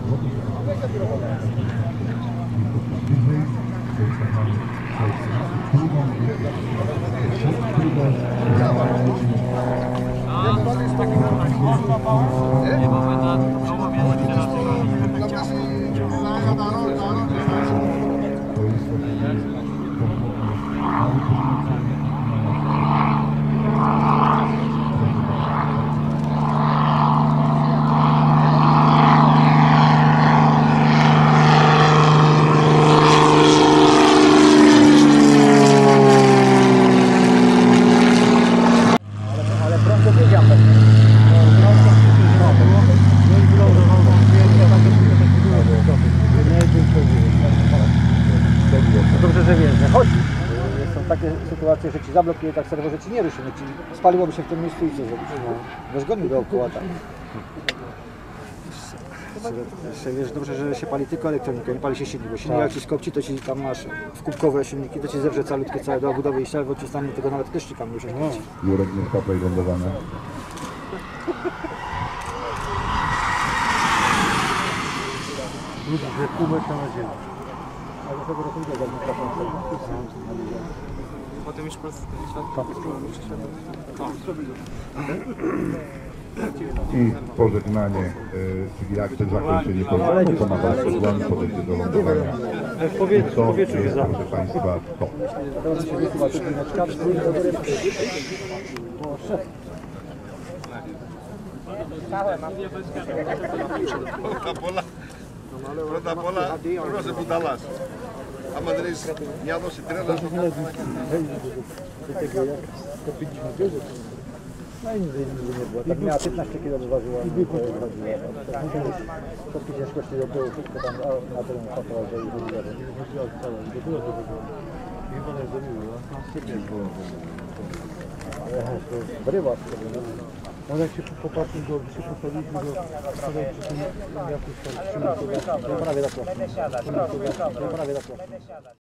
Dobrze, że wiesz, że chodzi. Są takie sytuacje, że ci zablokuje tak serwo, że ci nie ruszy. Spaliłoby się w tym miejscu i co zrobić? Będziesz gonił dookoła tak. Jeszcze wiesz dobrze, że się pali tylko elektronika, nie pali się silnik, bo silnik jak ci skopci, to ci tam masz w kubkowe silniki, to ci zewrze calutkie całe do obudowy i ściany, bo ci stanie tego nawet kleszczykami nie prześmieci. Jurek nie kapaj lądowania. Że pół metra na ziemi. A do tego roku idę Potem już po prostu I pożegnanie, czyli akcent zakończenie programu, to ma bardzo plan, podejdzie do lądowania. W powietrzu jest za. Proszę Państwa, to. Πρώτα απ' όλα πρέπει να σε κουταλάς. Άμα δεν έχεις μια δόση τρέλα. No i nigdy nie było. Tak miała 15 kg wyważyła. Wszystkie ciężkości do tyłu, wszystko tam na tyle chapała, że i chodziła. Brywa sobie, no. Ale jak się popatrzy do obisu, postawiliśmy go stawiać przy tym jakimś tam 3 Prawie tak właśnie. Prawie tak właśnie.